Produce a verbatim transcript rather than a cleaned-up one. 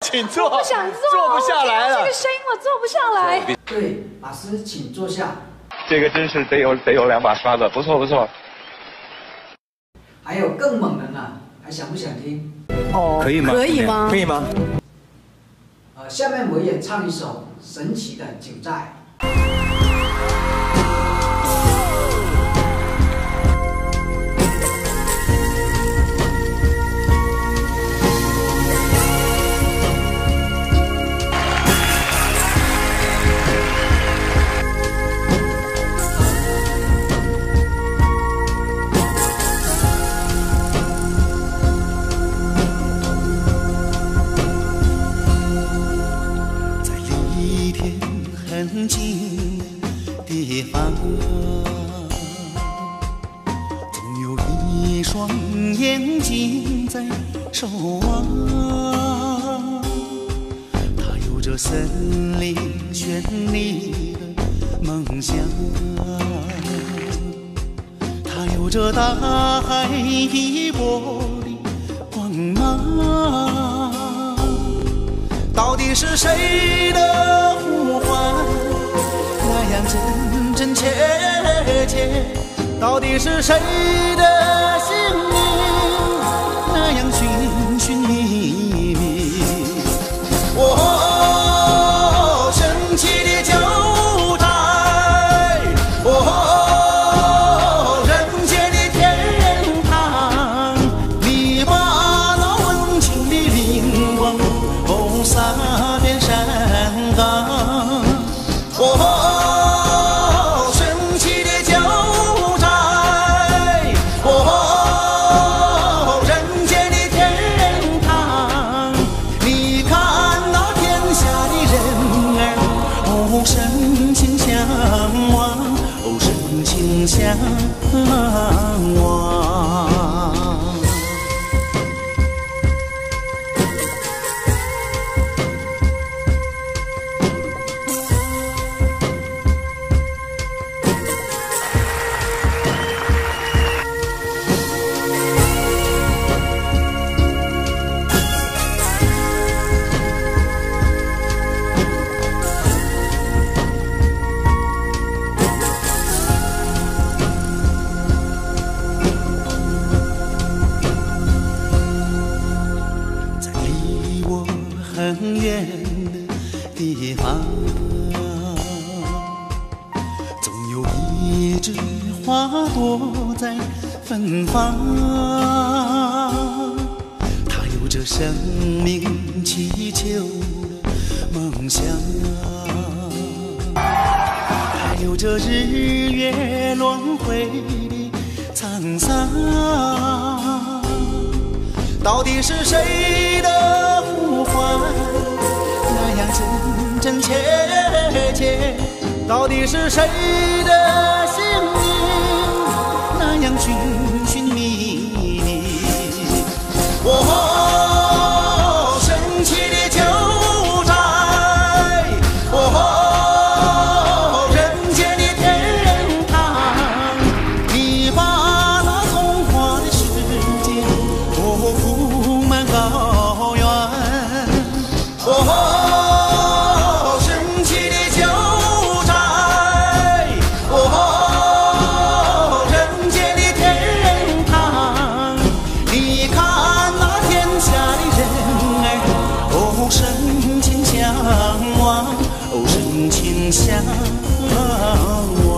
请坐。 我不想坐， 坐不下来了。 这个声音我坐不下来。 对，老师请坐下。 这个真是得有得有两把刷子，不错不错。 还有更猛的呢，还想不想听？ 哦，可以吗？ 可以吗？ 可以吗？ 呃，下面我也唱一首神奇的九寨。 很近的地方，总有一双眼睛在守望。它有着森林绚丽的梦想，它有着大海一波的光芒。到底是谁的呼唤？ 那样真真切切，到底是谁的心灵？那样寻寻觅觅。哦，神奇的九寨，哦，人间的天堂，你把那温情的灵光，哦，洒遍山岗。哦。 向往。很远的地方，总有一枝花朵在芬芳。它有着生命祈求的梦想，它有着日月轮回的沧桑。到底是谁的呼唤？ 那样真真切切，到底是谁的心灵？那样寻寻觅觅。哦，神奇的九寨，哦，人间的天堂，你把那童话的世界，哦，铺满高原。哦。 深情相望，哦，深情相望。